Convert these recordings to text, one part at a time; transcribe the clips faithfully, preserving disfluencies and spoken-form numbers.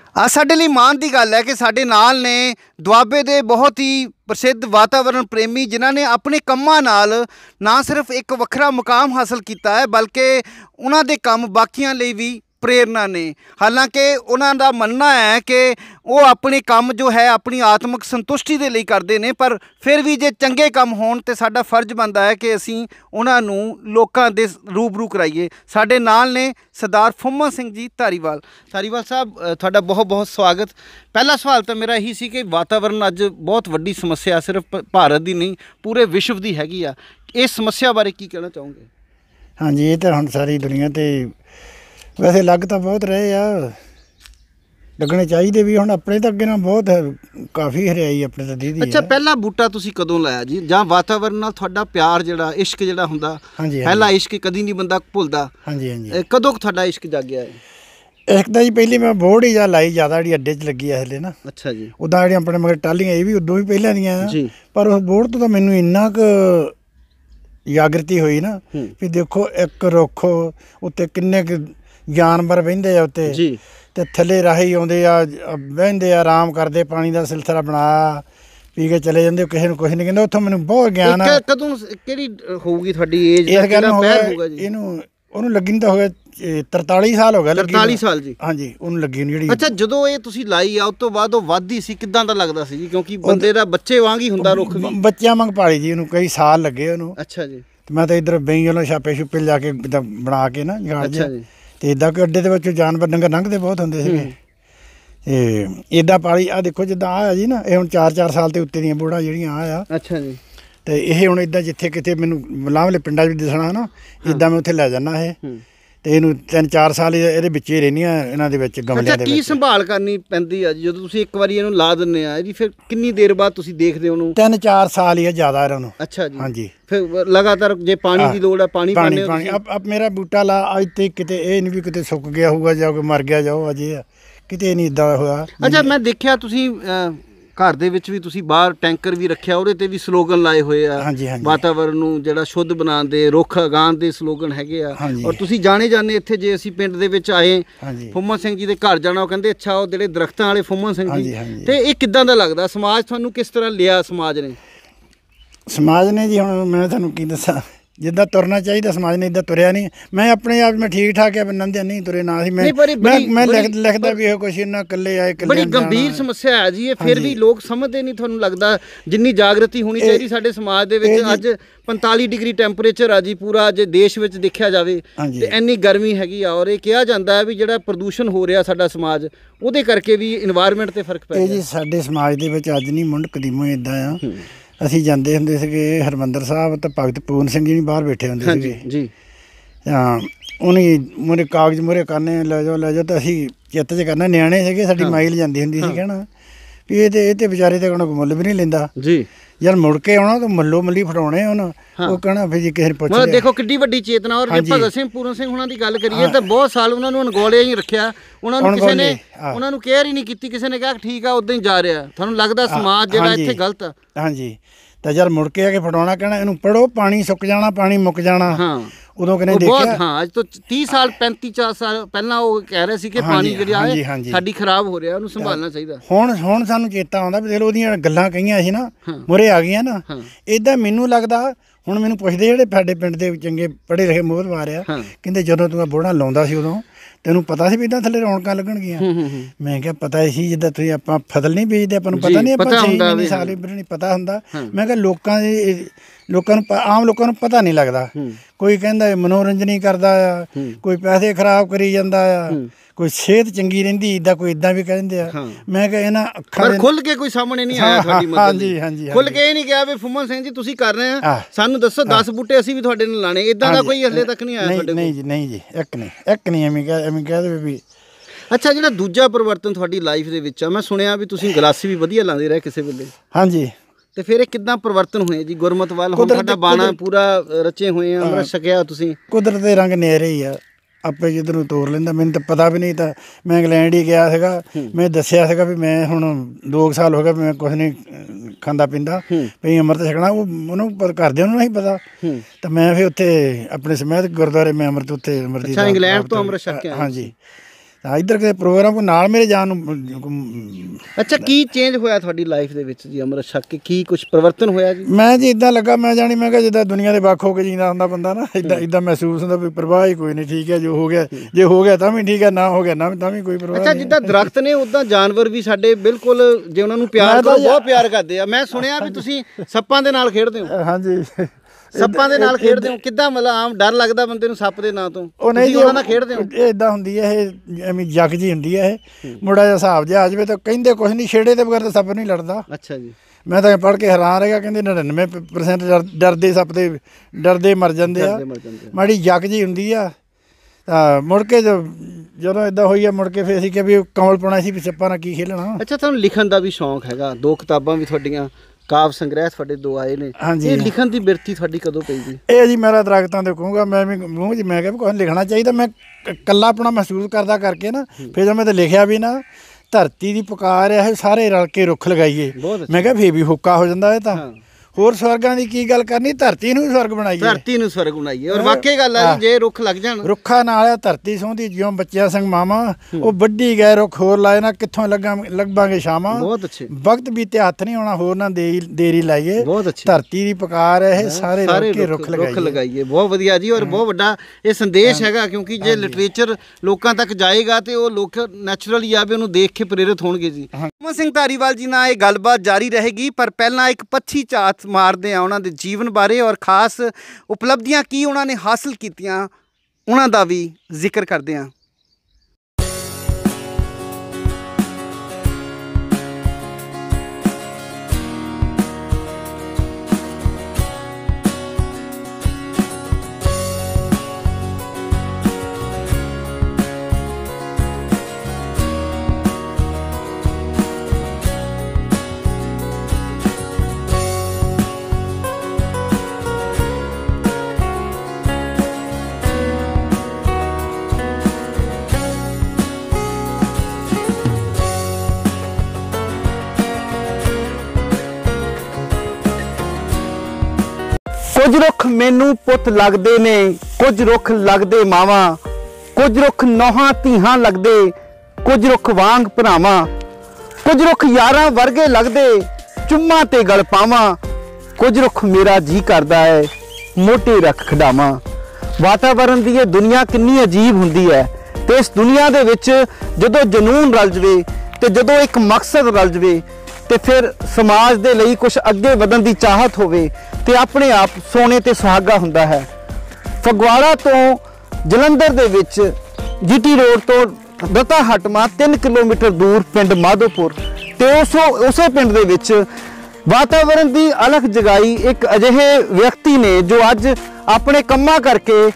ਆ ਸਾਡੇ ਲਈ ਮਾਣ ਦੀ ਗੱਲ ਹੈ ਕਿ ਸਾਡੇ ਨਾਲ ਨੇ ਦੁਆਬੇ ਦੇ ਬਹੁਤ ਹੀ ਪ੍ਰਸਿੱਧ ਵਾਤਾਵਰਣ ਪ੍ਰੇਮੀ, ਜਿਨ੍ਹਾਂ ਨੇ ਆਪਣੇ ਕੰਮਾਂ ਨਾਲ ਨਾ ਸਿਰਫ ਇੱਕ ਵੱਖਰਾ ਮੁਕਾਮ ਹਾਸਲ ਕੀਤਾ ਹੈ ਬਲਕਿ ਉਹਨਾਂ ਦੇ ਕੰਮ ਬਾਕੀਆਂ ਲਈ ਵੀ ਪ੍ਰੇਰਨਾ ਨੇ। ਹਾਲਾਂਕਿ ਉਹਨਾਂ ਦਾ ਮੰਨਣਾ ਹੈ ਕਿ ਉਹ ਆਪਣੇ ਕੰਮ ਜੋ ਹੈ ਆਪਣੀ ਆਤਮਿਕ ਸੰਤੁਸ਼ਟੀ ਦੇ ਲਈ ਕਰਦੇ ਨੇ, ਪਰ ਫਿਰ ਵੀ ਜੇ ਚੰਗੇ ਕੰਮ ਹੋਣ ਤਾਂ ਸਾਡਾ ਫਰਜ਼ ਬਣਦਾ ਹੈ ਕਿ ਅਸੀਂ ਉਹਨਾਂ ਨੂੰ ਲੋਕਾਂ ਦੇ ਰੂਬਰੂ ਕਰਾਈਏ। ਸਾਡੇ ਨਾਲ ਨੇ ਸਰਦਾਰ ਫੁੰਮਣ ਸਿੰਘ ਜੀ ਧਾਰੀਵਾਲ। ਧਾਰੀਵਾਲ ਸਾਹਿਬ, ਤੁਹਾਡਾ ਬਹੁਤ ਬਹੁਤ ਸਵਾਗਤ। ਪਹਿਲਾ ਸਵਾਲ ਤਾਂ ਮੇਰਾ ਇਹੀ ਸੀ ਕਿ ਵਾਤਾਵਰਨ ਅੱਜ ਬਹੁਤ ਵੱਡੀ ਸਮੱਸਿਆ ਸਿਰਫ ਭਾਰਤ ਦੀ ਨਹੀਂ ਪੂਰੇ ਵਿਸ਼ਵ ਦੀ ਹੈਗੀ ਆ, ਇਸ ਸਮੱਸਿਆ ਬਾਰੇ ਕੀ ਕਹਿਣਾ ਚਾਹੋਗੇ? ਹਾਂਜੀ, ਇਹ ਤਾਂ ਹੁਣ ਸਾਰੀ ਦੁਨੀਆ 'ਤੇ ਵੈਸੇ ਲੱਗ ਤਾਂ ਬਹੁਤ ਰਹੇ ਆ, ਲੱਗਣੇ ਚਾਹੀਦੇ ਵੀ। ਹੁਣ ਆਪਣੇ ਤਾਂ ਅੱਗੇ ਨਾਲ ਬਹੁਤ ਕਾਫੀ ਹਰਿਆਈ ਆਪਣੇ ਤਾਂ ਦੀਦੀ। ਅੱਛਾ, ਪਹਿਲਾ ਬੂਟਾ ਤੁਸੀਂ ਕਦੋਂ ਲਾਇਆ ਜੀ? ਜਾਂ ਵਾਤਾਵਰਨ ਨਾਲ ਤੁਹਾਡਾ ਪਿਆਰ ਜਿਹੜਾ ਇਸ਼ਕ ਜਿਹੜਾ ਹੁੰਦਾ, ਹਾਂਜੀ ਪਹਿਲਾ ਇਸ਼ਕ ਕਦੀ ਨਹੀਂ ਬੰਦਾ ਭੁੱਲਦਾ, ਹਾਂਜੀ ਹਾਂਜੀ, ਕਦੋਂ ਤੁਹਾਡਾ ਇਸ਼ਕ ਜਾਗਿਆ ਹੈ? ਇੱਕ ਤਾਂ ਜੀ ਪਹਿਲੀ ਮੈਂ ਬੋਰਡ ਹੀ ਜਾਂ ਲਾਈ ਜ਼ਿਆਦਾ ਜਿਹੜੀ ਅੱਡੇ 'ਚ ਲੱਗੀ ਆ ਹਲੇ ਨਾ। ਅੱਛਾ ਜੀ। ਉੱਦਾਂ ਜਿਹੜੀਆਂ ਆਪਣੇ ਮਗਰ ਟਾਹਲੀਆਂ ਇਹ ਵੀ ਉਦੋਂ ਵੀ ਪਹਿਲਾਂ ਦੀਆਂ ਜੀ, ਪਰ ਉਸ ਬੋਰਡ ਤੋਂ ਤਾਂ ਮੈਨੂੰ ਇੰਨਾ ਕੁ ਜਾਗਰਤੀ ਹੋਈ ਨਾ ਵੀ ਦੇਖੋ ਇੱਕ ਰੁੱਖ ਉੱਤੇ ਕਿੰਨੇ ਕੁ ਜਾਨਵਰ ਬਹਿੰਦੇ ਆ ਉੱਤੇ ਜੀ, ਤੇ ਥੱਲੇ ਰਾਹੀ ਆਉਂਦੇ ਆ, ਬਹਿੰਦੇ ਆ, ਆਰਾਮ ਕਰਦੇ, ਪਾਣੀ ਦਾ ਸਿਲਸਿਲਾ ਬਣਾ ਪੀ ਕੇ ਚਲੇ ਜਾਂਦੇ, ਕਿਸੇ ਨੂੰ ਕੁਛ ਨਹੀਂ ਕਹਿੰਦੇ। ਉੱਥੋਂ ਮੈਨੂੰ ਬਹੁਤ ਗਿਆਨ ਆ। ਕਦੋਂ ਕਿਹੜੀ ਹੋਊਗੀ ਤੁਹਾਡੀ ਏਜ? ਇਸ ਗੱਲ ਨੂੰ ਇਹਨੂੰ ਉਹਨੂੰ ਲੱਗੀ ਨੂੰ ਤਾਂ ਹੋ ਗਿਆ ਤਰਤਾਲੀ ਸਾਲ ਹੋ ਗਿਆ। ਤਰਤਾਲੀ ਸਾਲ ਜੀ? ਹਾਂਜੀ, ਉਹਨੂੰ ਲੱਗੀ ਨੂੰ ਜਿਹੜੀ। ਅੱਛਾ, ਜਦੋਂ ਇਹ ਤੁਸੀਂ ਲਾਈ ਆ ਉਸ ਤੋਂ ਬਾਅਦ ਉਹ ਵੱਧਦੀ ਸੀ, ਕਿੱਦਾਂ ਦਾ ਲੱਗਦਾ ਸੀ ਜੀ? ਕਿਉਂਕਿ ਬੰਦੇ ਦਾ ਬੱਚੇ ਵਾਂਗ ਹੀ ਹੁੰਦਾ ਰੁੱਖ ਵੀ। ਬੱਚਿਆਂ ਵਾਂਗ ਪਾਲੀ ਜੀ ਉਹਨੂੰ, ਕਈ ਸਾਲ ਲੱਗੇ ਉਹਨੂੰ। ਅੱਛਾ ਜੀ। ਮੈਂ ਤਾਂ ਇੱਧਰ ਬਈ ਵੱਲੋਂ ਛਾਪੇ ਛੁਪੇ ਲਿਆ ਕੇ ਬਣਾ ਕੇ ਨਾ ਜਾੜ ਅੱਛਾ ਜੀ। ਤੇ ਇੱਦਾਂ ਕਿ ਅੱਡੇ ਦੇ ਵਿੱਚ ਜਾਨਵਰ ਡੰਗਰ ਲੰਘਦੇ ਬਹੁਤ ਹੁੰਦੇ ਸੀਗੇ ਤੇ ਇੱਦਾਂ ਪਾਲੀ। ਆ ਦੇਖੋ ਜਿੱਦਾਂ ਆ ਜੀ ਨਾ, ਇਹ ਹੁਣ ਚਾਰ ਚਾਰ ਸਾਲ ਤੇ ਉੱਤੇ ਦੀਆਂ ਬੋੜਾਂ ਜਿਹੜੀਆਂ ਆ। ਅੱਛਾ ਜੀ। ਤੇ ਇਹ ਹੁਣ ਇੱਦਾਂ ਜਿੱਥੇ ਕਿਤੇ ਮੈਨੂੰ ਲਾਂਵਲੇ ਪਿੰਡਾਂ 'ਚ ਦਿਸਣਾ ਨਾ, ਇੱਦਾਂ ਮੈਂ ਉੱਥੇ ਲੈ ਜਾਂਦਾ ਇਹ। ਤੇ ਇਹਨੂੰ ਤਿੰਨ ਚਾਰ ਸਾਲ ਇਹਦੇ ਵਿੱਚ ਹੀ ਰਹਿੰਦੀਆਂ, ਇਹਨਾਂ ਦੇ ਵਿੱਚ ਗਮਲਿਆਂ ਦੇ ਵਿੱਚ। ਕੀ ਸੰਭਾਲ ਕਰਨੀ ਪੈਂਦੀ ਆ ਜੀ ਜਦੋਂ ਤੁਸੀਂ ਇੱਕ ਵਾਰੀ ਇਹਨੂੰ ਲਾ ਦਿੰਦੇ ਆ? ਇਹਦੀ ਫਿਰ ਕਿੰਨੀ ਦੇਰ ਬਾਅਦ ਤੁਸੀਂ ਦੇਖਦੇ ਹੋ ਉਹਨੂੰ? ਤਿੰਨ ਚਾਰ ਸਾਲ ਹੀ ਆ ਜ਼ਿਆਦਾ ਇਹਨਾਂ ਨੂੰ। ਅੱਛਾ ਜੀ। ਹਾਂਜੀ, ਫਿਰ ਲਗਾਤਾਰ ਜੇ ਪਾਣੀ ਦੀ ਲੋੜ ਆ ਪਾਣੀ ਪਾਣੀ ਪਾਣੀ ਅਬ ਮੇਰਾ ਬੂਟਾ ਲਾ ਅੱਜ ਤੇ ਕਿਤੇ ਇਹ ਨਹੀਂ ਵੀ ਕਿਤੇ ਸੁੱਕ ਗਿਆ ਹੋਊਗਾ ਜਾਂ ਕੋਈ ਮਰ ਗਿਆ ਜਾਓ, ਅਜੇ ਆ ਕਿਤੇ ਨਹੀਂ ਇੱਦਾਂ ਹੋਇਆ। ਅੱਛਾ, ਮੈਂ ਦੇਖਿਆ ਤੁਸੀਂ ਘਰ ਦੇ ਵਿੱਚ ਵੀ ਤੁਸੀਂ ਬਾਹਰ ਟੈਂਕਰ ਵੀ ਰੱਖਿਆ, ਉਹਦੇ ਤੇ ਵੀ ਸਲੋਗਨ ਲਾਏ ਹੋਏ ਆ। ਹਾਂਜੀ ਹਾਂਜੀ, ਵਾਤਾਵਰਨ ਨੂੰ ਜਿਹੜਾ ਸ਼ੁੱਧ ਬਣਾਉਣ ਦੇ, ਰੁੱਖ ਉਗਾਉਣ ਦੇ ਸਲੋਗਨ ਹੈਗੇ ਆ। ਔਰ ਤੁਸੀਂ ਜਾਣੇ ਜਾਣੇ ਇੱਥੇ ਜੇ ਅਸੀਂ ਪਿੰਡ ਦੇ ਵਿੱਚ ਆਏ, ਫੁੰਮਣ ਸਿੰਘ ਜੀ ਦੇ ਘਰ ਜਾਣਾ, ਉਹ ਕਹਿੰਦੇ ਅੱਛਾ ਉਹ ਜਿਹੜੇ ਦਰਖਤਾਂ ਵਾਲੇ ਫੁੰਮਣ ਸਿੰਘ ਜੀ। ਤੇ ਇਹ ਕਿੱਦਾਂ ਦਾ ਲੱਗਦਾ? ਸਮਾਜ ਤੁਹਾਨੂੰ ਕਿਸ ਤਰ੍ਹਾਂ ਲਿਆ? ਸਮਾਜ ਨੇ ਸਮਾਜ ਨੇ ਜੀ ਹੁਣ ਮੈਂ ਤੁਹਾਨੂੰ ਕੀ ਦੱਸਾਂ, ਜਿੱਦਾਂ ਤੁਰਨਾ ਚਾਹੀਦਾ ਸਮਾਜ ਨੇ ਇੱਦਾਂ ਤੁਰਿਆ ਨਹੀਂ। ਮੈਂ ਆਪਣੇ ਆਪ ਮੈਂ ਠੀਕ ਠਾਕ ਆ, ਨੰਦਿਆ ਨਹੀਂ ਤੁਰੇ ਨਾ ਸੀ। ਮੈਂ ਮੈਂ ਲਿਖਦਾ ਵੀ ਇਹ ਕੁਛ ਇਹਨਾਂ ਇਕੱਲੇ ਆਏ, ਬੜੀ ਗੰਭੀਰ ਸਮੱਸਿਆ ਹੈ ਜੀ ਇਹ। ਫਿਰ ਵੀ ਲੋਕ ਸਮਝਦੇ ਨਹੀਂ। ਤੁਹਾਨੂੰ ਲੱਗਦਾ ਜਿੰਨੀ ਜਾਗਰਤੀ ਹੋਣੀ ਚਾਹੀਦੀ ਸਾਡੇ ਸਮਾਜ ਦੇ ਵਿੱਚ? ਅੱਜ ਪੰਤਾਲੀ ਡਿਗਰੀ ਟੈਂਪਰੇਚਰ ਆ ਜੀ ਪੂਰਾ, ਜੇ ਦੇਸ਼ ਵਿੱਚ ਦੇਖਿਆ ਜਾਵੇ ਤੇ ਇੰਨੀ ਗਰਮੀ ਹੈਗੀ ਆ। ਔਰ ਇਹ ਕਿਹਾ ਜਾਂਦਾ ਹੈ ਵੀ ਜਿਹੜਾ ਪ੍ਰਦੂਸ਼ਣ ਹੋ ਰਿਹਾ ਸਾਡਾ ਸਮਾਜ, ਉਹਦੇ ਕਰਕੇ ਵੀ ਇਨਵਾਇਰਮੈਂਟ ਤੇ ਫਰਕ ਪੈ ਰਿਹਾ। ਇਹ ਜੀ ਸਾਡੇ ਸਮਾਜ ਦੇ ਵਿੱਚ ਅੱਜ ਨਹੀਂ, ਮੁੰਡ ਕਦੀਮੋਂ ਇੱਦਾਂ ਆ। ਅਸੀਂ ਜਾਂਦੇ ਹੁੰਦੇ ਸੀਗੇ ਹਰਿਮੰਦਰ ਸਾਹਿਬ, ਤਾਂ ਭਗਤ ਪੂਰਨ ਸਿੰਘ ਜੀ ਬਾਹਰ ਬੈਠੇ ਹੁੰਦੇ ਸੀਗੇ ਜੀ। ਹਾਂ, ਉਹਨੇ ਮੂਹਰੇ ਕਾਗਜ਼ ਮੂਹਰੇ ਕਰਨੇ, ਲੈ ਜਾਓ ਲੈ ਜਾਓ, ਤਾਂ ਅਸੀਂ ਚਿੱਤ 'ਚ ਕਰਨਾ। ਨਿਆਣੇ ਸੀਗੇ, ਸਾਡੀ ਮਾਈਲ ਜਾਂਦੀ ਹੁੰਦੀ ਸੀ ਕਹਿਣਾ ਵੀ ਇਹ ਤੇ ਇਹ ਤੇ ਵਿਚਾਰੇ ਤੇ ਕੋਈ ਮੁੱਲ ਵੀ ਨਹੀਂ ਲੈਂਦਾ ਜੀ। ਜਦ ਮੁੜ ਕੇ ਆਉਣਾ ਤਾਂ ਮੱਲੋ ਮੱਲੀ ਫੜਾਉਣੇ ਉਹਨੂੰ, ਉਹ ਕਹਿਣਾ ਫਿਰ ਜੀ ਕਿਸੇ ਨੇ ਪੁੱਛ ਲਿਆ। ਦੇਖੋ ਕਿੱਡੀ ਵੱਡੀ ਚੇਤਨਾ। ਔਰ ਜੇ ਭਗਤ ਸਿੰਘ ਪੂਰਨ ਸਿੰਘ ਉਹਨਾਂ ਦੀ ਗੱਲ ਕਰੀਏ ਤਾਂ ਬਹੁਤ ਸਾਲ ਉਹਨਾਂ ਨੂੰ ਅਣਗੌਲੇ ਹੀ ਰੱਖਿਆ। ਉਹਨਾਂ ਨੂੰ ਕਿਸੇ ਨੇ ਉਹਨਾਂ ਨੂੰ ਕੇਅਰ ਹੀ ਨਹੀਂ ਕੀਤੀ। ਕਿਸੇ ਨੇ ਕਿਹਾ ਠੀਕ ਆ ਉੱਦਾਂ ਹੀ ਜਾ ਰਿਹਾ। ਤੁਹਾਨੂੰ ਲੱਗਦਾ ਸਮਾਜ ਜਿਹੜਾ ਇੱਥੇ ਗਲਤ ਆ? ਹਾਂਜੀ। ਤਾਂ ਜਦ ਮੁੜ ਕੇ ਆ ਕੇ ਫੜਾਉਣਾ, ਕਹਿਣਾ ਇਹਨੂੰ ਪੜ੍ਹੋ, ਪਾਣੀ ਸੁੱਕ ਜਾਣਾ, ਪਾਣੀ ਮੁੱਕ ਜਾਣਾ। ਹਾਂ, ਉਦੋਂ ਕਹਿੰਦੇ ਦੇਖਿਆ। ਹਾਂ, ਅੱਜ ਤੋਂ ਤੀਹ ਸਾਲ ਪੈਂਤੀ ਚਾਰ ਸਾਲ ਪਹਿਲਾਂ ਉਹ ਕਹਿ ਰਹੇ ਸੀ ਕਿ ਪਾਣੀ ਜਿਹੜਾ ਹੈ ਸਾਡੀ ਖਰਾਬ ਹੋ ਰਿਹਾ, ਉਹਨੂੰ ਸੰਭਾਲਣਾ ਚਾਹੀਦਾ। ਹੁਣ ਹੁਣ ਸਾਨੂੰ ਚੇਤਾ ਆਉਂਦਾ ਵੀ ਦੇਖ ਲਓ ਉਹਦੀਆਂ ਗੱਲਾਂ ਕਹੀਆਂ ਸੀ ਨਾ, ਮੁਹਰੇ ਆ ਗਈਆਂ ਨਾ। ਇੱਦਾਂ ਮੈਨੂੰ ਲੱਗਦਾ ਹੁਣ ਮੈਨੂੰ ਪੁੱਛਦੇ ਜਿਹੜੇ ਸਾਡੇ ਪਿੰਡ ਦੇ ਚੰਗੇ ਪੜ੍ਹੇ ਲਿਖੇ ਮੋਹਤਬਾਰ ਆ, ਕਹਿੰਦੇ ਜਦੋਂ ਤੂੰ ਬੋੜਾ ਲਾਉਂਦਾ ਸੀ ਉਦੋਂ ਤੈਨੂੰ ਪਤਾ ਸੀ ਵੀ ਇੱਦਾਂ ਥੱਲੇ ਰੌਣਕਾਂ ਲੱਗਣਗੀਆਂ? ਮੈਂ ਕਿਹਾ ਪਤਾ ਸੀ, ਜਿੱਦਾਂ ਤੁਸੀਂ ਆਪਾਂ ਫਸਲ ਨਹੀਂ ਬੀਜਦੇ, ਆਪਾਂ ਨੂੰ ਪਤਾ ਨਹੀਂ, ਆਪਾਂ ਛੇ ਮਹੀਨੇ ਸਾਲ ਨਹੀਂ ਪਤਾ ਹੁੰਦਾ। ਮੈਂ ਕਿਹਾ ਲੋਕਾਂ ਦੇ ਲੋਕਾਂ ਨੂੰ ਆਮ ਲੋਕਾਂ ਨੂੰ ਪਤਾ ਨਹੀਂ ਲੱਗਦਾ। ਕੋਈ ਕਹਿੰਦਾ ਮਨੋਰੰਜਨ ਹੀ ਕਰਦਾ ਆ, ਕੋਈ ਪੈਸੇ ਖਰਾਬ ਕਰੀ ਜਾਂਦਾ ਆ, ਕੋਈ ਸਿਹਤ ਚੰਗੀ ਰਹਿੰਦੀ, ਇੱਦਾਂ ਕੋਈ ਇੱਦਾਂ ਵੀ ਕਹਿੰਦੇ ਆ। ਮੈਂ ਕਿਹਾ ਇਹਨਾਂ ਅੱਖਾਂ ਖੁੱਲ ਕੇ ਕੋਈ ਸਾਹਮਣੇ ਨਹੀਂ ਆਇਆ ਤੁਹਾਡੀ ਮਦਦ? ਹਾਂਜੀ ਹਾਂਜੀ, ਖੁੱਲ ਕੇ ਇਹ ਨਹੀਂ ਕਿਹਾ ਵੀ ਫੁੰਮਣ ਸਿੰਘ ਜੀ ਤੁਸੀਂ ਕਰ ਰਹੇ ਆ, ਸਾਨੂੰ ਦੱਸੋ ਦਸ ਬੂਟੇ ਅਸੀਂ ਵੀ ਤੁਹਾਡੇ ਨਾਲ ਲਾਣੇ, ਇੱਦਾਂ ਦਾ ਕੋਈ ਹਲੇ ਤੱਕ ਨਹੀਂ ਆਇਆ ਤੁਹਾਡੇ ਕੋਲ? ਨਹੀਂ ਜੀ, ਨਹੀਂ ਜੀ, ਇੱਕ ਨਹੀਂ ਇੱਕ ਨਹੀਂ ਐਵੇਂ ਕਹਿ ਐਵੇਂ ਕਹਿ ਦੇਵੇ ਵੀ। ਅੱਛਾ, ਜਿਹੜਾ ਦੂਜਾ ਪਰਿਵਰਤਨ ਤੁਹਾਡੀ ਲਾਈਫ ਦੇ ਵਿੱਚ ਆ, ਮੈਂ ਸੁਣਿਆ ਵੀ ਤੁਸੀਂ ਗਲਾਸੀ ਵੀ ਵਧੀਆ ਲਾਉਂਦੇ ਰਹੇ ਕਿਸੇ ਵੇਲੇ। ਹਾਂਜੀ। ਤੇ ਫਿਰ ਇਹ ਕਿੱਦਾਂ ਪਰਿਵਰਤਨ ਹੋਏ ਜੀ ਗੁਰਮਤ ਵੱਲ? ਹੁਣ ਤੁਹਾਡਾ ਬਾਣਾ ਪੂਰਾ ਰਚੇ ਹੋਏ ਆ, ਅੰਮ੍ਰਿਤ ਛਕਿਆ ਤੁਸੀਂ। ਕੁਦਰਤ ਦੇ ਰੰਗ ਨੇਰੇ ਹੀ ਆ, ਆਪੇ ਜਿੱਧਰ ਨੂੰ ਤੋਰ ਲੈਂਦਾ। ਮੈਨੂੰ ਤਾਂ ਪਤਾ ਵੀ ਨਹੀਂ, ਤਾਂ ਮੈਂ ਇੰਗਲੈਂਡ ਹੀ ਗਿਆ ਸੀਗਾ। ਮੈਂ ਦੱਸਿਆ ਸੀਗਾ ਵੀ ਮੈਂ ਹੁਣ ਦੋ ਸਾਲ ਹੋ ਗਏ ਮੈਂ ਕੁਛ ਨਹੀਂ ਖਾਂਦਾ ਪੀਂਦਾ, ਵੀ ਅੰਮ੍ਰਿਤ ਛਕਣਾ। ਉਹ ਉਹਨੂੰ ਘਰਦਿਆਂ ਨੂੰ ਨਹੀਂ ਪਤਾ। ਤਾਂ ਮੈਂ ਫਿਰ ਉੱਥੇ ਆਪਣੇ ਸਮੇਤ ਗੁਰਦੁਆਰੇ ਮੈਂ ਅੰਮ੍ਰਿਤ ਉੱਥੇ ਅੰਮ੍ਰਿਤ ਇੰਗਲੈਂਡ ਤੋਂ ਅੰਮ੍ਰਿਤ ਛਕਿਆ। ਹਾਂਜੀ। ਤਾਂ ਇੱਧਰ ਕਿਤੇ ਪ੍ਰੋਗਰਾਮ ਕੋਈ ਨਾਲ ਮੇਰੇ ਜਾਣ ਨੂੰ। ਅੱਛਾ, ਕੀ ਚੇਂਜ ਹੋਇਆ ਤੁਹਾਡੀ ਲਾਈਫ ਦੇ ਵਿੱਚ ਜੀ ਅੰਮ੍ਰਿਤ ਛਕ ਕੇ? ਕੀ ਕੁਝ ਪਰਿਵਰਤਨ ਹੋਇਆ ਜੀ? ਮੈਂ ਜੀ ਇੱਦਾਂ ਲੱਗਾ, ਮੈਂ ਜਾਣੀ ਮੈਂ ਕਿਹਾ ਜਿੱਦਾਂ ਦੁਨੀਆ ਦੇ ਵੱਖ ਹੋ ਕੇ ਜੀਂਦਾ ਹੁੰਦਾ ਬੰਦਾ ਨਾ, ਇੱਦਾਂ ਇੱਦਾਂ ਮਹਿਸੂਸ ਹੁੰਦਾ ਵੀ ਪਰਵਾਹ ਹੀ ਕੋਈ ਨਹੀਂ, ਠੀਕ ਹੈ ਜੋ ਹੋ ਗਿਆ, ਜੇ ਹੋ ਗਿਆ ਤਾਂ ਵੀ ਠੀਕ ਹੈ, ਨਾ ਹੋ ਗਿਆ ਨਾ ਤਾਂ ਵੀ ਕੋਈ ਪਰਵਾਹ ਅੱਛਾ, ਨਹੀਂ। ਜਿੱਦਾਂ ਦਰਖਤ ਨੇ ਉੱਦਾਂ ਜਾਨਵਰ ਵੀ ਸਾਡੇ ਬਿਲਕੁਲ, ਜੇ ਉਹਨਾਂ ਨੂੰ ਪਿਆਰ ਕਰੋ ਬਹੁਤ ਪਿਆਰ ਕਰਦੇ ਆ। ਮੈਂ ਸੁਣਿਆ ਵੀ ਤੁਸੀਂ ਸੱਪਾਂ ਦੇ ਨਾਲ ਖੇਡਦੇ ਹੋ। ਹਾਂਜੀ, ਸੱਪਾਂ ਦੇ ਨਾਲ ਖੇਡਦੇ ਹੋ, ਕਿੱਦਾਂ? ਮਤਲਬ ਆਮ ਡਰ ਲੱਗਦਾ ਬੰਦੇ ਨੂੰ ਸੱਪ ਦੇ ਨਾਂ ਤੋਂ, ਉਹ ਨਹੀਂ ਜੀ ਉਹਨਾਂ ਨਾਲ ਖੇਡਦੇ ਹੋ? ਇਹ ਇਦਾਂ ਹੁੰਦੀ ਹੈ, ਇਹ ਐਵੇਂ ਜਗ ਜੀ ਹੁੰਦੀ ਹੈ, ਇਹ ਮੁੰਡਾ ਜਿਹਾ ਹਿਸਾਬ ਜਿਹਾ ਆ ਜਾਵੇ ਤਾਂ ਕਹਿੰਦੇ ਕੁਛ ਨਹੀਂ, ਛੇੜੇ ਦੇ ਬਗੈਰ ਤਾਂ ਸੱਪ ਨਹੀਂ ਲੜਦਾ। ਅੱਛਾ ਜੀ। ਮੈਂ ਤਾਂ ਪੜ੍ਹ ਕੇ ਹੈਰਾਨ ਰਿਹਾ, ਕਹਿੰਦੇ ਨੜਿਨਵੇਂ ਪਰਸੈਂਟ ਡਰਦੇ ਸੱਪ ਦੇ ਡਰਦੇ ਮਰ ਜਾਂਦੇ ਆ। ਮਾੜੀ ਜਗ ਜੀ ਹੁੰਦੀ ਆ। ਤਾਂ ਮੁੜ ਕੇ ਜਦੋਂ ਇੱਦਾਂ ਹੋਈ ਆ, ਮੁੜ ਕੇ ਫਿਰ ਅਸੀਂ ਕਿਹਾ ਵੀ ਕਮਲ ਪਾਉਣਾ ਸੀ ਵੀ ਸੱਪਾਂ ਨਾਲ ਕੀ ਖੇਲਣਾ। ਅੱਛਾ, ਤੁਹਾਨੂੰ ਲਿਖਣ ਦਾ ਵੀ ਸ਼ੌਂਕ ਹੈਗਾ, ਦੋ ਕਿਤਾਬਾਂ ਵੀ ਤੁਹਾਡੀਆਂ, ਕਾਵ ਸੰਗ੍ਰਹਿ ਤੁਹਾਡੇ ਦੋ ਆਏ ਨੇ। ਹਾਂਜੀ, ਇਹ ਲਿਖਣ ਦੀ ਬਿਰਤੀ ਤੁਹਾਡੀ ਕਦੋਂ ਪਈ ਜੀ? ਇਹ ਜੀ ਮੇਰਾ ਦਰਖਤਾਂ ਤੇ ਕਹੂੰਗਾ, ਮੈਂ ਵੀ ਮੂੰਹ 'ਚ ਮੈਂ ਕਿਹਾ ਵੀ ਕੁਛ ਲਿਖਣਾ ਚਾਹੀਦਾ। ਮੈਂ ਇਕੱਲਾ ਆਪਣਾ ਮਹਿਸੂਸ ਕਰਦਾ ਕਰਕੇ ਨਾ, ਫਿਰ ਜਦੋਂ ਮੈਂ ਤਾਂ ਲਿਖਿਆ ਵੀ ਨਾ, ਧਰਤੀ ਦੀ ਪੁਕਾਰ ਹੈ ਸਾਰੇ ਰਲ ਕੇ ਰੁੱਖ ਲਗਾਈਏ। ਮੈਂ ਕਿਹਾ ਫੇਰ ਵੀ ਹੁੱਕਾ ਹੋ ਜਾਂਦਾ ਇਹ ਤਾਂ। ਹੋਰ ਸਵਰਗਾਂ ਦੀ ਕੀ ਗੱਲ ਕਰਨੀ, ਧਰਤੀ ਨੂੰ ਵੀ ਸਵਰਗ ਬਣਾਈਏ, ਧਰਤੀ ਨੂੰ ਸਵਰਗ ਬਣਾਈਏ। ਔਰ ਵਾਕਈ ਗੱਲ ਹੈ ਜੀ, ਜੇ ਰੁੱਖ ਲੱਗ ਜਾਣ, ਰੁੱਖਾਂ ਨਾਲ ਧਰਤੀ ਸੌਂਦੀ ਜਿਉਂ ਬੱਚਿਆਂ ਸੰਗ ਮਾਵਾਂ, ਉਹ ਵੱਢੀ ਗਏ ਰੁੱਖ ਹੋਰ ਲਾਏ ਨਾ, ਕਿੱਥੋਂ ਲੱਗਾ ਲੱਭਾਂਗੇ ਛਾਵਾਂ। ਬਹੁਤ ਅੱਛੇ। ਵਕਤ ਬੀਤੇ ਹੱਥ ਨਹੀਂ ਆਉਣਾ, ਹੋਰ ਨਾ ਦੇ ਦੇਰੀ ਲਾਈਏ। ਬਹੁਤ ਅੱਛੇ। ਧਰਤੀ ਦੀ ਪੁਕਾਰ ਹੈ ਇਹ ਸਾਰੇ ਰਲ ਕੇ ਰੁੱਖ ਲਗਾਈਏ। ਬਹੁਤ ਵਧੀਆ ਜੀ, ਔਰ ਬਹੁਤ ਵੱਡਾ ਇਹ ਸੰਦੇਸ਼ ਹੈਗਾ, ਕਿਉਂਕਿ ਜੇ ਲਿਟਰੇਚਰ ਲੋਕਾਂ ਤੱਕ ਜਾਏਗਾ ਤੇ ਉਹ ਲੋਕ ਨੈਚੁਰਲੀ ਆ ਵੀ ਉਹਨੂੰ ਦੇਖ ਕੇ ਪ੍ਰੇਰਿਤ ਹੋਣਗੇ ਜੀ। ਫੁੰਮਨ ਸਿੰਘ ਧਾਰੀਵਾਲ ਜੀ ਨਾਲ ਇਹ ਗੱਲਬਾਤ ਜਾਰੀ ਰਹੇਗੀ, ਪਰ ਪਹਿਲਾਂ ਇੱਕ ਪੱਛੀ ਝਾਤ ਮਾਰਦੇ ਆ ਉਹਨਾਂ ਦੇ ਜੀਵਨ ਬਾਰੇ, ਔਰ ਖਾਸ ਉਪਲਬਧੀਆਂ ਕੀ ਉਹਨਾਂ ਨੇ ਹਾਸਲ ਕੀਤੀਆਂ ਉਹਨਾਂ ਦਾ ਵੀ ਜ਼ਿਕਰ ਕਰਦੇ ਹਾਂ। ਕੁਝ ਰੁੱਖ ਮੈਨੂੰ ਪੁੱਤ ਲੱਗਦੇ ਨੇ, ਕੁਝ ਰੁੱਖ ਲੱਗਦੇ ਮਾਵਾਂ, ਕੁਝ ਰੁੱਖ ਨੌਹਾਂ ਧੀਆਂ ਲੱਗਦੇ, ਕੁਝ ਰੁੱਖ ਵਾਂਗ ਭਰਾਵਾਂ, ਕੁਝ ਰੁੱਖ ਯਾਰਾਂ ਵਰਗੇ ਲੱਗਦੇ, ਚੁੰਮਾਂ ਤੇ ਗਲ ਪਾਵਾਂ, ਕੁਝ ਰੁੱਖ ਮੇਰਾ ਜੀ ਕਰਦਾ ਹੈ ਮੋਢੇ ਰੱਖ ਖਿਡਾਵਾਂ। ਵਾਤਾਵਰਨ ਦੀ ਇਹ ਦੁਨੀਆ ਕਿੰਨੀ ਅਜੀਬ ਹੁੰਦੀ ਹੈ, ਤੇ ਇਸ ਦੁਨੀਆ ਦੇ ਵਿੱਚ ਜਦੋਂ ਜਨੂਨ ਰਲ ਜਵੇ ਤੇ ਜਦੋਂ ਇੱਕ ਮਕਸਦ ਰਲ ਜਵੇ ਤੇ ਫਿਰ ਸਮਾਜ ਦੇ ਲਈ ਕੁਝ ਅੱਗੇ ਵਧਣ ਦੀ ਚਾਹਤ ਹੋਵੇ ਤੇ ਆਪਣੇ ਆਪ ਸੋਨੇ ਤੇ ਸੁਹਾਗਾ ਹੁੰਦਾ ਹੈ। ਫਗਵਾੜਾ ਤੋਂ ਜਲੰਧਰ ਦੇ ਵਿੱਚ ਜੀਟੀ ਰੋਡ ਤੋਂ ਦਤਾ ਹਟਮਾ ਤਿੰਨ ਕਿਲੋਮੀਟਰ ਦੂਰ ਪਿੰਡ ਮਾਧੋਪੁਰ, ਤੇ ਉਸ ਉਸੇ ਪਿੰਡ ਦੇ ਵਿੱਚ ਵਾਤਾਵਰਨ ਦੀ ਅਲਖ ਜਗਾਈ ਇੱਕ ਅਜਿਹੇ ਵਿਅਕਤੀ ਨੇ ਜੋ ਅੱਜ ਆਪਣੇ ਕੰਮਾਂ ਕਰਕੇ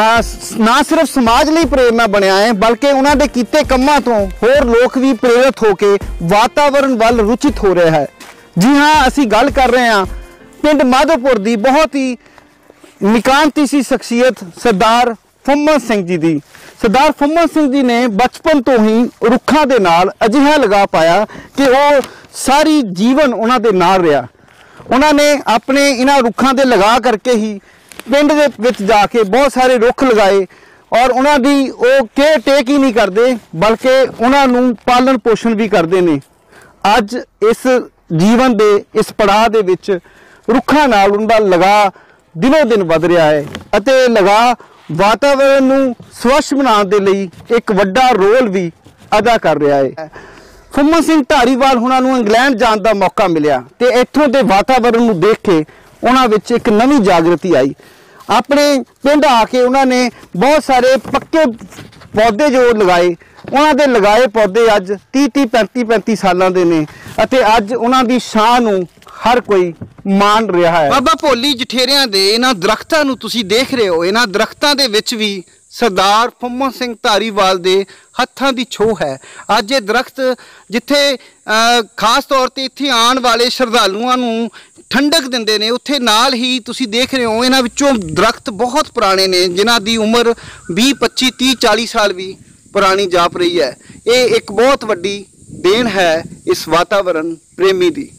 ਨਾ ਸਿਰਫ ਸਮਾਜ ਲਈ ਪ੍ਰੇਰਨਾ ਬਣਿਆ ਹੈ, ਬਲਕਿ ਉਹਨਾਂ ਦੇ ਕੀਤੇ ਕੰਮਾਂ ਤੋਂ ਹੋਰ ਲੋਕ ਵੀ ਪ੍ਰੇਰਿਤ ਹੋ ਕੇ ਵਾਤਾਵਰਨ ਵੱਲ ਰੁਚਿਤ ਹੋ ਰਿਹਾ ਹੈ। ਜੀ ਹਾਂ, ਅਸੀਂ ਗੱਲ ਕਰ ਰਹੇ ਹਾਂ ਪਿੰਡ ਮਾਧੋਪੁਰ ਦੀ ਬਹੁਤ ਹੀ ਨਿਕਾਂਤੀਸੀ ਸ਼ਖਸੀਅਤ ਸਰਦਾਰ ਫੁੰਮਨ ਸਿੰਘ ਜੀ ਦੀ। ਸਰਦਾਰ ਫੁੰਮਨ ਸਿੰਘ ਜੀ ਨੇ ਬਚਪਨ ਤੋਂ ਹੀ ਰੁੱਖਾਂ ਦੇ ਨਾਲ ਅਜਿਹਾ ਲਗਾ ਪਾਇਆ ਕਿ ਉਹ ਸਾਰੀ ਜੀਵਨ ਉਹਨਾਂ ਦੇ ਨਾਲ ਰਿਹਾ। ਉਹਨਾਂ ਨੇ ਆਪਣੇ ਇਹਨਾਂ ਰੁੱਖਾਂ ਦੇ ਲਗਾ ਕਰਕੇ ਹੀ ਪਿੰਡ ਦੇ ਵਿੱਚ ਜਾ ਕੇ ਬਹੁਤ ਸਾਰੇ ਰੁੱਖ ਲਗਾਏ, ਔਰ ਉਹਨਾਂ ਦੀ ਉਹ ਕੇਅਰ ਟੇਕ ਹੀ ਨਹੀਂ ਕਰਦੇ ਬਲਕਿ ਉਹਨਾਂ ਨੂੰ ਪਾਲਣ ਪੋਸ਼ਣ ਵੀ ਕਰਦੇ ਨੇ। ਅੱਜ ਇਸ ਜੀਵਨ ਦੇ ਇਸ ਪੜਾਅ ਦੇ ਵਿੱਚ ਰੁੱਖਾਂ ਨਾਲ ਉਹਨਾਂ ਦਾ ਲਗਾ ਦਿਨੋਂ ਦਿਨ ਵਧ ਰਿਹਾ ਹੈ, ਅਤੇ ਲਗਾ ਵਾਤਾਵਰਨ ਨੂੰ ਸਵੱਛ ਬਣਾਉਣ ਦੇ ਲਈ ਇੱਕ ਵੱਡਾ ਰੋਲ ਵੀ ਅਦਾ ਕਰ ਰਿਹਾ ਹੈ। ਫੁੰਮਨ ਸਿੰਘ ਧਾਰੀਵਾਲ ਉਹਨਾਂ ਨੂੰ ਇੰਗਲੈਂਡ ਜਾਣ ਦਾ ਮੌਕਾ ਮਿਲਿਆ ਤੇ ਇੱਥੋਂ ਦੇ ਵਾਤਾਵਰਨ ਨੂੰ ਦੇਖ ਕੇ ਉਹਨਾਂ ਵਿੱਚ ਇੱਕ ਨਵੀਂ ਜਾਗਰਤੀ ਆਈ। ਆਪਣੇ ਪਿੰਡ ਆ ਕੇ ਉਹਨਾਂ ਨੇ ਬਹੁਤ ਸਾਰੇ ਪੱਕੇ ਪੌਦੇ ਜੋ ਲਗਾਏ, ਉਹਨਾਂ ਦੇ ਲਗਾਏ ਪੌਦੇ ਅੱਜ ਤੀਹ ਤੀਹ ਪੈਂਤੀ ਪੈਂਤੀ ਸਾਲਾਂ ਦੇ ਨੇ, ਅਤੇ ਅੱਜ ਉਹਨਾਂ ਦੀ ਸ਼ਾਨ ਨੂੰ ਹਰ ਕੋਈ ਮਾਣ ਰਿਹਾ ਹੈ। ਬਾਬਾ ਭੋਲੀ ਜਠੇਰਿਆਂ ਦੇ ਇਹਨਾਂ ਦਰਖਤਾਂ ਨੂੰ ਤੁਸੀਂ ਦੇਖ ਰਹੇ ਹੋ, ਇਹਨਾਂ ਦਰਖਤਾਂ ਦੇ ਵਿੱਚ ਵੀ ਸਰਦਾਰ ਫੁੰਮਨ ਸਿੰਘ ਧਾਰੀਵਾਲ ਦੇ ਹੱਥਾਂ ਦੀ ਛੋਹ ਹੈ। ਅੱਜ ਇਹ ਦਰਖਤ ਜਿੱਥੇ ਖਾਸ ਤੌਰ ਤੇ ਇੱਥੇ ਆਉਣ ਵਾਲੇ ਸ਼ਰਧਾਲੂਆਂ ਨੂੰ ਠੰਡਕ ਦਿੰਦੇ ਨੇ, ਉੱਥੇ ਨਾਲ ਹੀ ਤੁਸੀਂ ਦੇਖ ਰਹੇ ਹੋ ਇਹਨਾਂ ਵਿੱਚੋਂ ਦਰਖਤ ਬਹੁਤ ਪੁਰਾਣੇ ਨੇ ਜਿਨ੍ਹਾਂ ਦੀ ਉਮਰ ਵੀਹ ਪੱਚੀ ਤੀਹ ਚਾਲੀ ਸਾਲ ਵੀ ਪੁਰਾਣੀ ਜਾਪ ਰਹੀ ਹੈ। ਇਹ ਇੱਕ ਬਹੁਤ ਵੱਡੀ ਦੇਣ ਹੈ ਇਸ ਵਾਤਾਵਰਨ ਪ੍ਰੇਮੀ ਦੀ।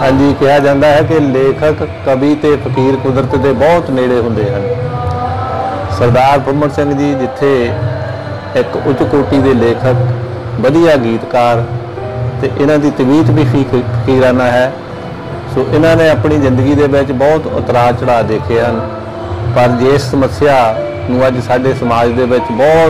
ਹਾਂਜੀ, ਕਿਹਾ ਜਾਂਦਾ ਹੈ ਕਿ ਲੇਖਕ, ਕਵੀ ਤੇ ਫਕੀਰ ਕੁਦਰਤ ਦੇ ਬਹੁਤ ਨੇੜੇ ਹੁੰਦੇ ਹਨ। ਸਰਦਾਰ ਫੁੰਮਣ ਸਿੰਘ ਜੀ ਜਿੱਥੇ ਇੱਕ ਉੱਚ ਕੋਟੀ ਦੇ ਲੇਖਕ, ਵਧੀਆ ਗੀਤਕਾਰ ਤੇ ਇਹਨਾਂ ਦੀ ਤਬੀਅਤ ਵੀ ਫੀਕ- ਫਕੀਰਾਨਾ ਹੈ। ਸੋ ਇਹਨਾਂ ਨੇ ਆਪਣੀ ਜ਼ਿੰਦਗੀ ਦੇ ਵਿੱਚ ਬਹੁਤ ਉਤਰਾਅ ਚੜਾਅ ਦੇਖੇ ਹਨ, ਪਰ ਜਿਸ ਸਮੱਸਿਆ ਨੂੰ ਅੱਜ ਸਾਡੇ ਸਮਾਜ ਦੇ ਵਿੱਚ ਬਹੁਤ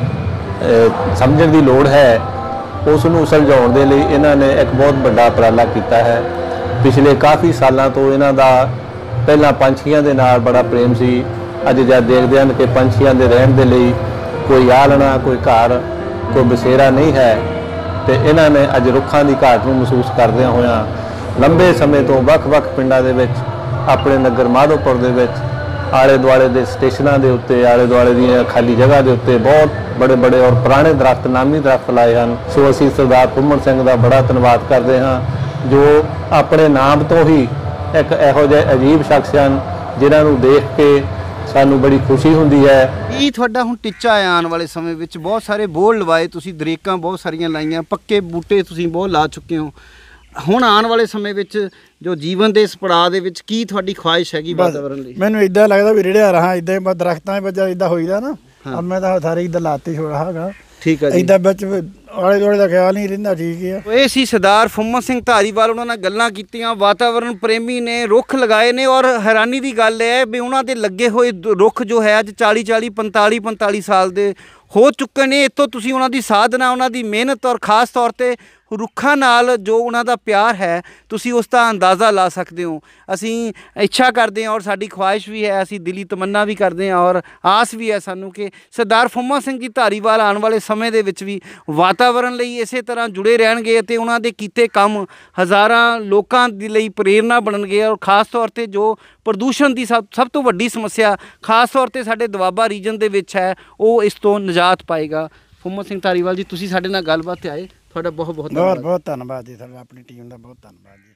ਅ, ਸਮਝਣ ਦੀ ਲੋੜ ਹੈ, ਉਸ ਨੂੰ ਸੁਲਝਾਉਣ ਦੇ ਲਈ ਇਹਨਾਂ ਨੇ ਇੱਕ ਬਹੁਤ ਵੱਡਾ ਉਪਰਾਲਾ ਕੀਤਾ ਹੈ। ਪਿਛਲੇ ਕਾਫੀ ਸਾਲਾਂ ਤੋਂ ਇਹਨਾਂ ਦਾ ਪਹਿਲਾਂ ਪੰਛੀਆਂ ਦੇ ਨਾਲ ਬੜਾ ਪ੍ਰੇਮ ਸੀ। ਅੱਜ ਜਦ ਦੇਖਦੇ ਹਨ ਕਿ ਪੰਛੀਆਂ ਦੇ ਰਹਿਣ ਦੇ ਲਈ ਕੋਈ ਆਲਣਾ, ਕੋਈ ਘਰ, ਕੋਈ ਬਸੇਰਾ ਨਹੀਂ ਹੈ, ਤੇ ਇਹਨਾਂ ਨੇ ਅੱਜ ਰੁੱਖਾਂ ਦੀ ਘਾਟ ਨੂੰ ਮਹਿਸੂਸ ਕਰਦਿਆਂ ਹੋਇਆਂ ਲੰਬੇ ਸਮੇਂ ਤੋਂ ਵੱਖ-ਵੱਖ ਪਿੰਡਾਂ ਦੇ ਵਿੱਚ, ਆਪਣੇ ਨਗਰ ਮਾਧੋਪੁਰ ਦੇ ਵਿੱਚ, ਆਲੇ ਦੁਆਲੇ ਦੇ ਸਟੇਸ਼ਨਾਂ ਦੇ ਉੱਤੇ, ਆਲੇ ਦੁਆਲੇ ਦੀਆਂ ਖਾਲੀ ਜਗ੍ਹਾ ਦੇ ਉੱਤੇ ਬਹੁਤ ਬੜੇ ਬੜੇ ਔਰ ਪੁਰਾਣੇ ਦਰਖਤ, ਨਾਮੀ ਦਰਖਤ ਲਾਏ ਹਨ। ਸੋ ਅਸੀਂ ਸਰਦਾਰ ਫੁੰਮਣ ਸਿੰਘ ਦਾ ਬੜਾ ਧੰਨਵਾਦ ਕਰਦੇ ਹਾਂ, ਜੋ ਆਪਣੇ ਨਾਮ ਤੋਂ ਹੀ ਇੱਕ ਇਹੋ ਜਿਹੇ ਅਜੀਬ ਸ਼ਖਸ ਹਨ ਜਿਨ੍ਹਾਂ ਨੂੰ ਦੇਖ ਕੇ ਸਾਨੂੰ ਬੜੀ ਖੁਸ਼ੀ ਹੁੰਦੀ ਹੈ। ਇਹ ਤੁਹਾਡਾ ਹੁਣ ਟੀਚਾ ਹੈ ਆਉਣ ਵਾਲੇ ਸਮੇਂ ਵਿੱਚ? ਬਹੁਤ ਸਾਰੇ ਬੋਰਡ ਲਵਾਏ ਤੁਸੀਂ, ਦਰੇਕਾਂ ਬਹੁਤ ਸਾਰੀਆਂ ਲਾਈਆਂ, ਪੱਕੇ ਬੂਟੇ ਤੁਸੀਂ ਬਹੁਤ ਲਾ ਚੁੱਕੇ ਹੋ। ਹੁਣ ਆਉਣ ਵਾਲੇ ਸਮੇਂ ਵਿੱਚ ਜੋ ਜੀਵਨ ਦੇ ਇਸ ਪੜਾਅ ਦੇ ਵਿੱਚ ਕੀ ਤੁਹਾਡੀ ਖੁਆਇਸ਼ ਹੈਗੀ ਵਾਤਾਵਰਨ ਲਈ? ਮੈਨੂੰ ਇਦਾਂ ਲੱਗਦਾ ਵੀ ਰੇੜਿਆ ਰਹਾ ਇਦਾਂ ਹੀ ਦਰਖਤਾਂ ਦੇ ਵਿੱਚ ਇਦਾਂ ਹੋਈਦਾ ਨਾ। ਅਬ ਮੈਂ ਤਾਂ ਸਾਰੇ ਇਦਾਂ ਲਾਤੇ ਛੋੜਾ ਹੈਗਾ। ਠੀਕ ਹੈ ਜੀ। ਇਦਾਂ ਵਿੱਚ ਆਲੇ ਦੁਆਲੇ ਦਾ ਖਿਆਲ ਨਹੀਂ ਰਹਿੰਦਾ। ਠੀਕ ਹੈ। ਇਹ ਸੀ ਸਰਦਾਰ ਫੁੰਮਣ ਸਿੰਘ ਧਾਰੀਵਾਲ, ਉਹਨਾਂ ਨਾਲ ਗੱਲਾਂ ਕੀਤੀਆਂ। ਵਾਤਾਵਰਣ ਪ੍ਰੇਮੀ ਨੇ, ਰੁੱਖ ਲਗਾਏ ਨੇ, ਔਰ ਹੈਰਾਨੀ ਦੀ ਗੱਲ ਹੈ ਵੀ ਉਹਨਾਂ ਦੇ ਲੱਗੇ ਹੋਏ ਦ- ਰੁੱਖ ਜੋ ਹੈ ਅੱਜ ਚਾਲੀ ਚਾਲੀ ਪੰਤਾਲੀ ਪੰਤਾਲੀ ਸਾਲ ਦੇ ਹੋ ਚੁੱਕੇ ਨੇ। ਇੱਥੋਂ ਤੁਸੀਂ ਉਹਨਾਂ ਦੀ ਸਾਧਨਾ, ਉਹਨਾਂ ਦੀ ਮਿਹਨਤ ਔਰ ਖ਼ਾਸ ਤੌਰ 'ਤੇ ਰੁੱਖਾਂ ਨਾਲ ਜੋ ਉਹਨਾਂ ਦਾ ਪਿਆਰ ਹੈ, ਤੁਸੀਂ ਉਸ ਦਾ ਅੰਦਾਜ਼ਾ ਲਾ ਸਕਦੇ ਹੋ। ਅਸੀਂ ਇੱਛਾ ਕਰਦੇ ਹਾਂ ਔਰ ਸਾਡੀ ਖੁਆਇਸ਼ ਵੀ ਹੈ, ਅਸੀਂ ਦਿਲੀ ਤਮੰਨਾ ਵੀ ਕਰਦੇ ਹਾਂ ਔਰ ਆਸ ਵੀ ਹੈ ਸਾਨੂੰ ਕਿ ਸਰਦਾਰ ਫੁੰਮਣ ਸਿੰਘ ਜੀ ਧਾਰੀਵਾਲ ਆਉਣ ਵਾਲੇ ਸਮੇਂ ਦੇ ਵਿੱਚ ਵੀ ਵਾਤਾਵਰਣ ਲਈ ਇਸੇ ਤਰ੍ਹਾਂ ਜੁੜੇ ਰਹਿਣਗੇ ਅਤੇ ਉਹਨਾਂ ਦੇ ਕੀਤੇ ਕੰਮ ਹਜ਼ਾਰਾਂ ਲੋਕਾਂ ਦੇ ਲਈ ਪ੍ਰੇਰਨਾ ਬਣਨਗੇ। ਔਰ ਖ਼ਾਸ ਤੌਰ 'ਤੇ ਜੋ ਪ੍ਰਦੂਸ਼ਣ ਦੀ ਸਭ ਸਭ ਤੋਂ ਵੱਡੀ ਸਮੱਸਿਆ ਖ਼ਾਸ ਤੌਰ 'ਤੇ ਸਾਡੇ ਦੁਆਬਾ ਰੀਜਨ ਦੇ ਵਿੱਚ ਹੈ, ਉਹ ਇਸ ਤੋਂ ਨਿਜਾਤ ਪਾਏਗਾ। ਫੁੰਮਣ ਸਿੰਘ ਧਾਰੀਵਾਲ ਜੀ, ਤੁਸੀਂ ਸਾਡੇ ਨਾਲ ਗੱਲਬਾਤ 'ਤੇ ਆਏ, ਤੁਹਾਡਾ ਬਹੁਤ ਬਹੁਤ ਬਹੁਤ ਧੰਨਵਾਦ। ਬਹੁਤ ਧੰਨਵਾਦ ਜੀ, ਤੁਹਾਡਾ ਆਪਣੀ ਟੀਮ ਦਾ ਬਹੁਤ ਧੰਨਵਾਦ ਜੀ।